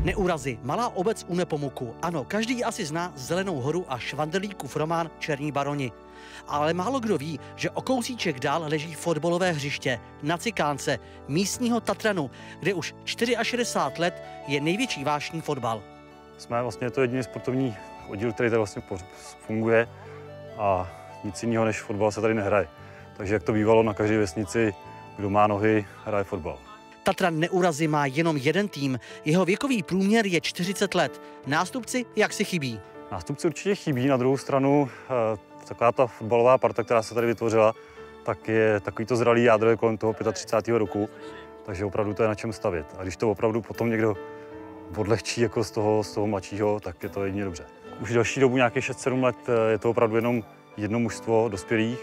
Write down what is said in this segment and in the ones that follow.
Neúrazy, malá obec u Nepomuku. Ano, každý asi zná Zelenou horu a Švandelíkův román Černí baroni. Ale málo kdo ví, že o kousíček dál leží fotbalové hřiště na Cikánce, místního Tatranu, kde už 64 let je největší vášní fotbal. Jsme vlastně to jediný sportovní oddíl, který tady vlastně funguje a nic jiného než fotbal se tady nehraje. Takže jak to bývalo na každé vesnici, kdo má nohy, hraje fotbal. Tatran Neúrazy má jenom jeden tým, jeho věkový průměr je 40 let. Nástupci jak si chybí? Nástupci určitě chybí, na druhou stranu taková ta fotbalová parta, která se tady vytvořila, tak je takový to zralý jádro kolem toho 35. roku, takže opravdu to je na čem stavět. A když to opravdu potom někdo odlehčí jako z toho mladšího, tak je to jedině dobře. Už další dobu, nějakých 6-7 let, je to opravdu jenom jedno mužstvo dospělých.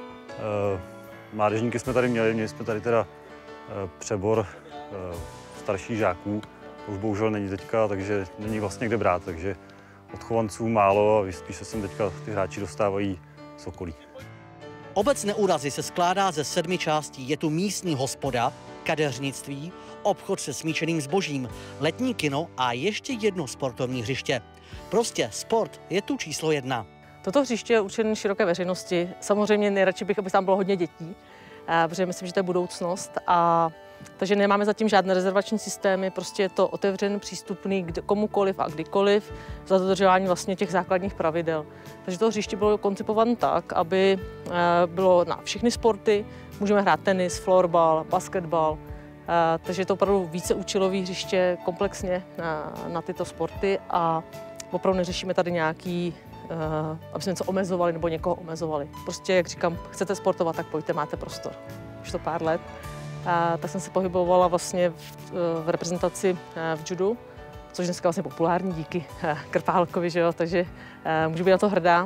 Mládežníky jsme tady měli jsme tady teda přebor starších žáků, to už bohužel není teďka, takže není vlastně kde brát, takže odchovanců málo a spíš se sem teďka ty hráči dostávají z okolí. Obec Neúrazy se skládá ze 7 částí. Je tu místní hospoda, kadeřnictví, obchod se smíčeným zbožím, letní kino a ještě jedno sportovní hřiště. Prostě sport je tu číslo 1. Toto hřiště je určené široké veřejnosti. Samozřejmě nejradši bych, aby tam bylo hodně dětí, protože myslím, že to je budoucnost. Takže nemáme zatím žádné rezervační systémy, prostě je to otevřený, přístupný komukoliv a kdykoliv za dodržování vlastně těch základních pravidel. Takže to hřiště bylo koncipováno tak, aby bylo na všechny sporty. Můžeme hrát tenis, florbal, basketbal, takže je to opravdu víceúčelové hřiště komplexně na tyto sporty a opravdu neřešíme tady nějaký, aby jsme něco omezovali nebo někoho omezovali. Prostě, jak říkám, chcete sportovat, tak pojďte, máte prostor. Už to pár let. Tak jsem se pohybovala vlastně v reprezentaci v judu, což dneska vlastně populární díky Krpálkovi, že jo? Takže můžu být na to hrdá.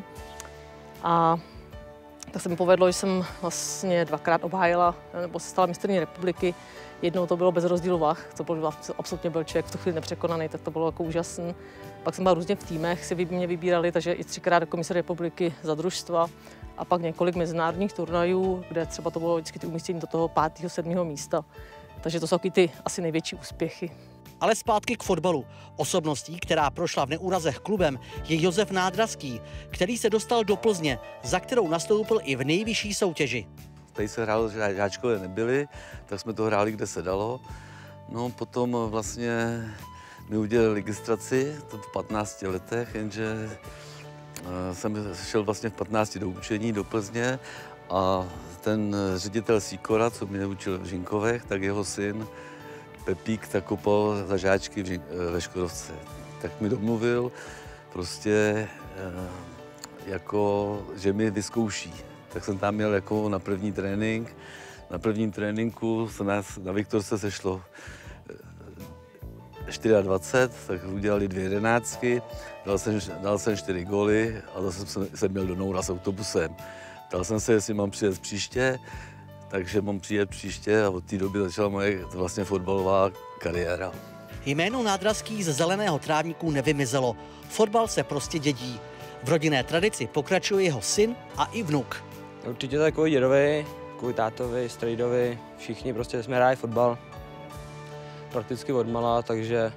A tak se mi povedlo, že jsem vlastně 2krát obhájila nebo se stala mistryní republiky. Jednou to bylo bez rozdílu vah, to byl absolutně byl člověk v tu chvíli nepřekonaný, tak to bylo jako úžasný. Pak jsem byla různě v týmech, si mě vybírali, takže i 3krát do komise republiky za družstva. A pak několik mezinárodních turnajů, kde třeba to bylo vždycky ty umístění do toho 5., 7. místa. Takže to jsou taky ty asi největší úspěchy. Ale zpátky k fotbalu. Osobností, která prošla v Neúrazech klubem, je Josef Nádraský, který se dostal do Plzně, za kterou nastoupil i v nejvyšší soutěži. Tady se hrálo, že žáčkové nebyli, tak jsme to hráli, kde se dalo. No potom vlastně mi udělali registraci, to v 15 letech, jenže jsem šel vlastně v 15 do učení do Plzně a ten ředitel Sýkora, co mě učil v Žinkovech, tak jeho syn Pepík tak kopal za žáčky ve Škodovce. Tak mi domluvil prostě jako, že mi vyzkouší. Tak jsem tam měl jako na první trénink. Na prvním tréninku se nás na Viktorce sešlo 24, tak udělali 2 jedenáctky, dal jsem 4 góly a zase jsem měl do Noura s autobusem. Ptal jsem se, jestli mám přijet příště, takže mám přijet příště a od té doby začala moje vlastně fotbalová kariéra. Jméno Nádraský ze zeleného trávníku nevymizelo. Fotbal se prostě dědí. V rodinné tradici pokračuje jeho syn a i vnuk. Určitě tak kvůli dědovi, kvůli tátovi, strejdovi, všichni prostě jsme hráli fotbal. Prakticky odmala, takže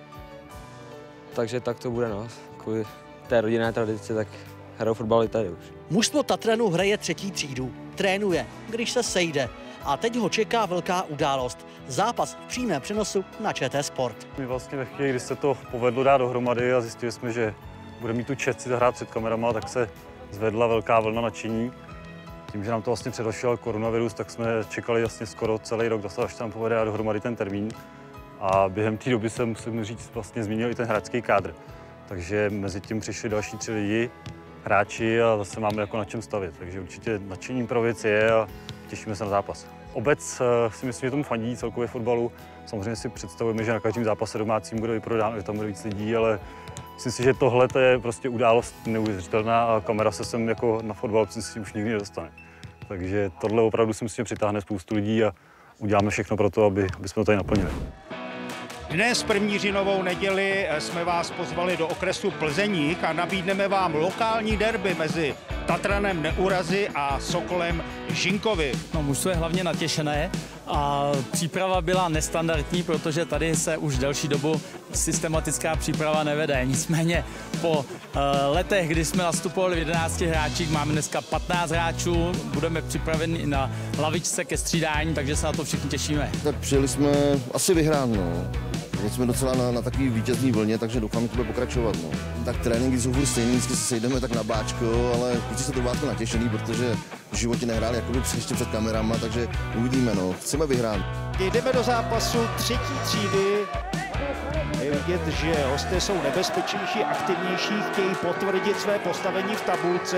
tak to bude, no. Kvůli té rodinné tradici, tak hrajou fotbal i tady už. Mužstvo Tatranu hraje 3. třídu, trénuje, když se sejde. A teď ho čeká velká událost. Zápas v přímém přenosu na ČT Sport. My vlastně ve chvíli, kdy se to povedlo dát dohromady a zjistili jsme, že budeme mít tu čest si zahrát před kamerama, tak se zvedla velká vlna nadšení. Tím, že nám to vlastně předošel koronavirus, tak jsme čekali vlastně skoro celý rok, až tam povede dát dohromady ten termín. A během té doby se, musím říct, vlastně změnil i ten hráčský kádr. Takže mezi tím přišli další 3 lidi, hráči a zase máme jako na čem stavět. Takže určitě nadšením pro věc je a těšíme se na zápas. Obec si myslím, že tomu fandí celkově fotbalu. Samozřejmě si představujeme, že na každém zápase domácím bude vyprodáno, že tam bude víc lidí, ale myslím si, že tohle je prostě událost neuvěřitelná a kamera se sem jako na fotbal si už nikdy nedostane. Takže tohle opravdu si myslím, že přitáhne spoustu lidí a uděláme všechno pro to, aby jsme to tady naplnili. Dnes 1. říjnovou neděli jsme vás pozvali do okresu Plzeník a nabídneme vám lokální derby mezi Tatranem Neúrazy a Sokolem Žinkovy. No, mužstvo je hlavně natěšené A příprava byla nestandardní, protože tady se už delší dobu systematická příprava nevede. Nicméně po letech, kdy jsme nastupovali v 11 hráčích, máme dneska 15 hráčů, budeme připraveni na lavičce ke střídání, takže se na to všichni těšíme. Tak přijeli jsme asi vyhrát, no. Jsme docela na takový vítězný vlně, takže doufám, že to bude pokračovat. No. Tak tréninky jsou furt stejný, vždycky se sejdeme tak na báčko, ale kluci se to báčko natěšený, protože v životě nehráli jakoby ještě před kamerama, takže uvidíme, no. Chceme vyhrát. Jdeme do zápasu třetí třídy. Je vidět, že hosté jsou nebezpečnější, aktivnější, chtějí potvrdit své postavení v tabulce.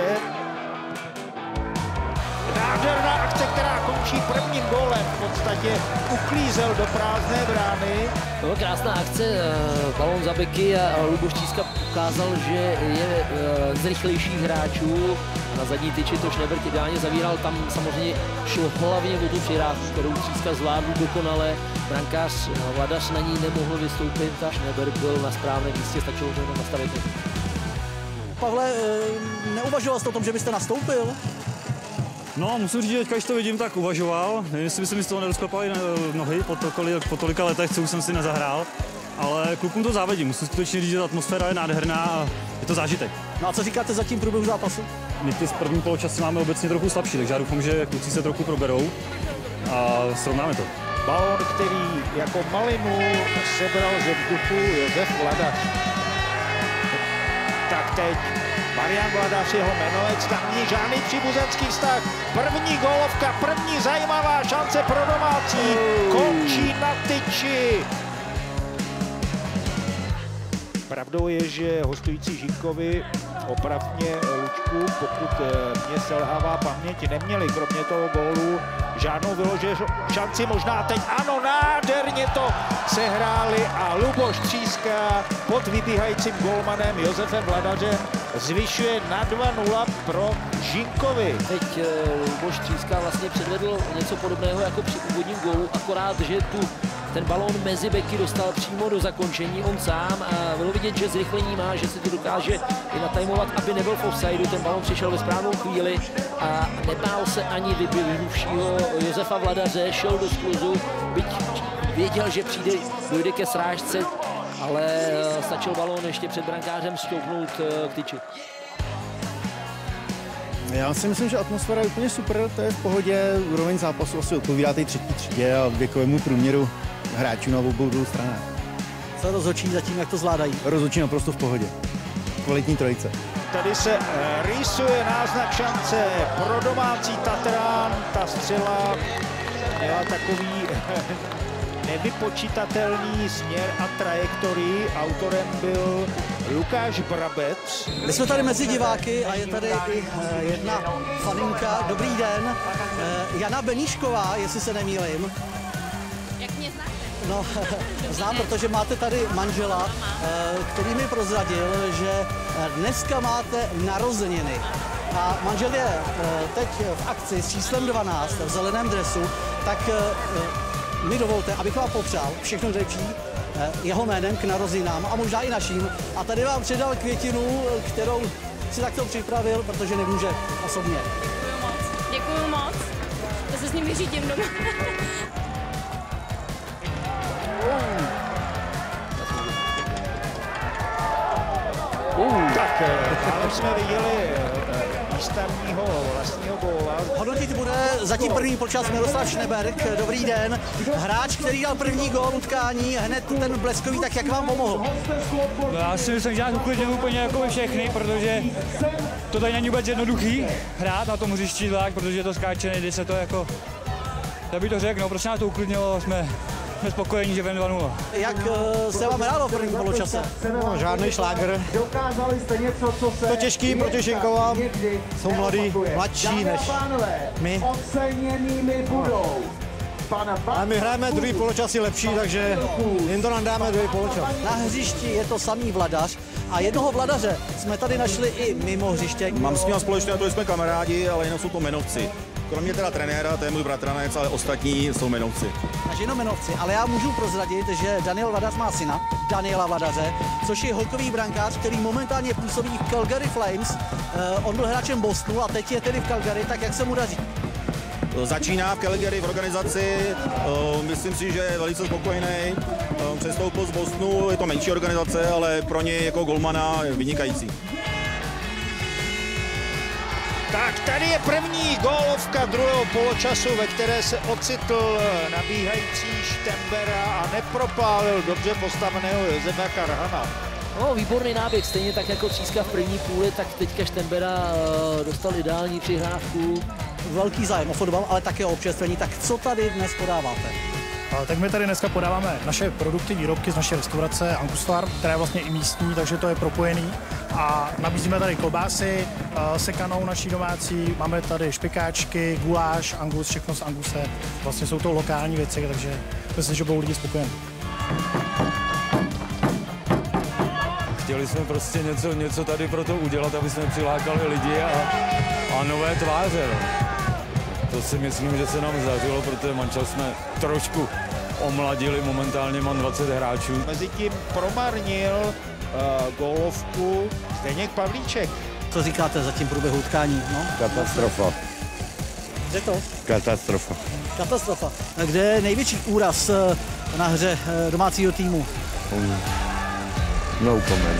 Nádherná akce, která končí prvním gólem, v podstatě uklízel do prázdné brány. To byla krásná akce, balón za beky a Luboš Tříska ukázal, že je z rychlejších hráčů. Na zadní tyči to Schnebert ideálně zavíral, tam samozřejmě šlo hlavně o tu přihrávku, kterou Tříska zvládl dokonale. Brankář Vladař na ní nemohl vystoupit a Schnebert byl na správném místě, stačilo to jenom nastavit. Pavle, neuvažoval jste o tom, že byste nastoupil? No, musím říct, že teďka, když to vidím, tak uvažoval. Nevím, jestli by se mi z toho nerozklepaly nohy po tolika letech, co už jsem si nezahrál. Ale klukům to závidí. Musím skutečně říct, že ta atmosféra je nádherná a je to zážitek. No a co říkáte zatím průběhu zápasu? My ty z první poločasy máme obecně trochu slabší, takže já doufám, že kluci se trochu proberou a srovnáme to. Balón, který jako malinu sebral ze vzduchu Josef Vladař. Tak teď Marian Vladař, jeho jmenovec, tam není žádný příbuzenský vztah. První gólovka, první zajímavá šance pro domácí. Končí na tyči. Pravdou je, že hostující Žinkovi opravně Lučku, pokud mě selhává paměť, neměli kromě toho gólu žádnou vyloženou šanci. Možná teď ano, nádherně to sehráli a Luboš Tříska pod vybíhajícím gólmanem Josefem Vladařem zvyšuje na 2-0 pro Žinkovi. Teď Luboš Tříska vlastně předvedl něco podobného jako při úvodním gólu, akorát, že ten balón mezi beky dostal přímo do zakončení on sám a bylo vidět, že zrychlení má, že si to dokáže i natajmovat, aby nebyl v offsideu. Ten balón přišel ve správnou chvíli a nebál se ani vyběhnuvšího Josefa Vladaře, šel do skluzu, byť věděl, že dojde ke srážce, ale stačil balón ještě před brankářem stoupnout k tyči. Já si myslím, že atmosféra je úplně super, to je v pohodě, úroveň zápasu asi odpovídá té třetí třídě a věkovému průměru hráčů na obou stranách. Co rozhodčí zatím, jak to zvládají? Rozhodčí naprosto v pohodě. Kvalitní trojice. Tady se rýsuje náznak šance pro domácí Tatrán. Ta střela měla takový nevypočitatelný směr a trajektorii. Autorem byl Lukáš Brabec. My jsme tady mezi diváky a je tady i jedna faninka. Dobrý den. Jana Beníšková, jestli se nemýlím. Jak mě znáte? No, znám, protože máte tady manžela, který mi prozradil, že dneska máte narozeniny. A manžel je teď v akci s číslem 12 v zeleném dresu, tak mi dovolte, abych vám popřál všechno nejlepší jeho jménem k narozeninám a možná i naším. A tady vám předal květinu, kterou si takto připravil, protože nemůže osobně. Děkuju moc. Děkuju moc. To se s ním vyřídím doma. Tak, tam jsme viděli výstavního vlastního góla. Hodnotit bude zatím první počas Miroslav Schnebert. Dobrý den. Hráč, který dal první gól utkání, hned ten bleskový, tak jak vám pomohl? No, já si myslím, že nás uklidnil úplně jako všechny, protože to tady není vůbec jednoduchý hrát na tom hřišti zvlášť, protože to skáče, nejde se to jako, já bych to řekl, no, prostě nás to uklidnilo, jsme spokojení, že ven 2-0. Jak se vám hrálo v prvním poločase? No, žádný šlágr. To těžký, protože Žinkova jsou mladší než my. A my hrajeme druhý poločasy lepší, takže jim to nadáme druhý poločas. Na hřišti je to samý Vladař a jednoho Vladaře jsme tady našli i mimo hřiště. Mám s ním společně to, že jsme kamarádi, ale jinak jsou to jmenovci. Kromě teda trenéra, to je můj bratranec, ale ostatní jsou jmenovci. Takže jenom jmenovci, ale já můžu prozradit, že Daniel Vladař má syna, Daniela Vladaře, což je hokejový brankář, který momentálně působí v Calgary Flames. On byl hráčem Bostonu a teď je tedy v Calgary, tak jak se mu daří? začíná v Calgary v organizaci, myslím si, že je velice spokojený, přestoupil z Bostonu, je to menší organizace, ale pro něj jako golmana je vynikající. Tak tady je první gólovka druhého poločasu, ve které se ocitl nabíhající Štembera a nepropálil dobře postaveného Josefa Karhana. No, výborný náběh, stejně tak jako Tříska v první půli, tak teďka Štembera dostal ideální přihrávku. Velký zájem o fotbal, ale také o občerstvení. Tak co tady dnes podáváte? Tak my tady dneska podáváme naše produkty, výrobky z naší restaurace Angus Farm, která je vlastně i místní, takže to je propojený. A nabízíme tady klobásy, sekanou naší domácí, máme tady špekáčky, guláš, Angus, všechno z Anguse. Vlastně jsou to lokální věci, takže myslím, že budou lidi spokojení. Chtěli jsme prostě něco tady pro to udělat, aby jsme přilákali lidi a nové tváře. No. To si myslím, že se nám zdařilo, protože mančel jsme trošku omladili, momentálně mám 20 hráčů. Mezitím promarnil gólovku Zdeněk Pavlíček. Co říkáte za tím průběhu utkání? No? Katastrofa. Kde to? Katastrofa. Katastrofa. A kde je největší úraz na hře domácího týmu? No comment.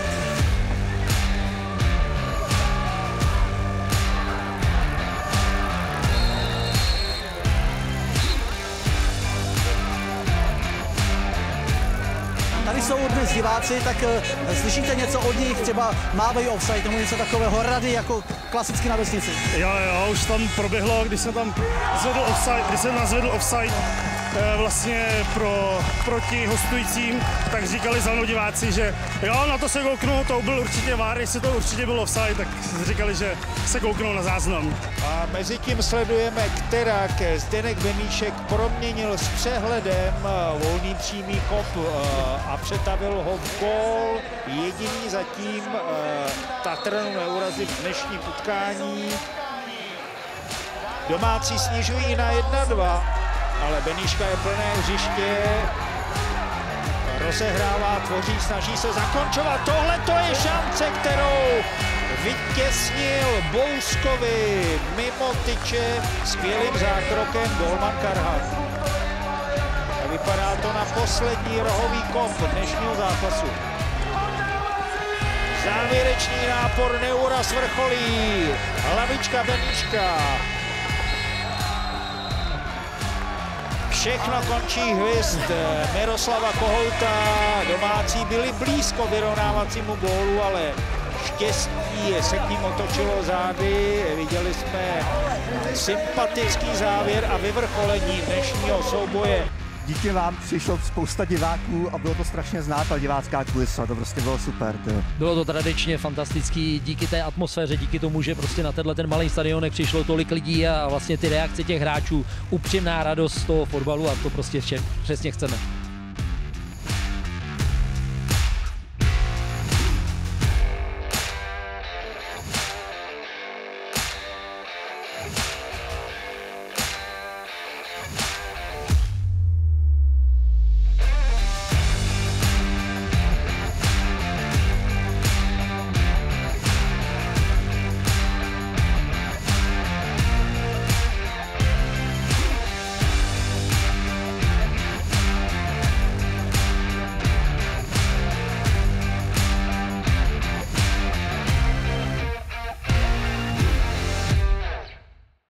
Tady jsou dnes diváci, tak slyšíte něco od nich, třeba mávej offside, nebo něco takového, rady jako klasicky na vesnici. Jo, už tam proběhlo, když jsem nazvedl offside vlastně proti hostujícím, tak říkali za mnou diváci, že jo, na to se kouknou, to byl určitě VAR, jestli to určitě byl offside, tak říkali, že se kouknou na záznam. A mezi tím sledujeme, kterak Zdeněk Beníšek proměnil s přehledem volný přímý kop a přetavil ho v gól. Jediný zatím Tatranu neurazit v dnešním utkání. Domácí snižují na 1-2, ale Beníška je plné hřiště. Rozehrává, tvoří, snaží se zakončovat. Tohle to je šance, kterou vytěsnil Bouskovi mimo tyče skvělým zákrokem golman Karhan. A vypadá to na poslední rohový kop dnešního zápasu. Závěrečný nápor, neuraz vrcholí. Hlavička Beníška. Všechno končí hvizd Miroslava Kohouta. Domácí byli blízko vyrovnávacímu gólu, ale štěstí se k ním otočilo zády. Viděli jsme sympatický závěr a vyvrcholení dnešního souboje. Díky vám přišlo spousta diváků a bylo to strašně znát, ta divácká kulisa, to prostě bylo super. Bylo to tradičně fantastický díky té atmosféře, díky tomu, že prostě na ten malý stadionek přišlo tolik lidí a vlastně ty reakce těch hráčů, upřímná radost z toho fotbalu a to prostě přesně chceme.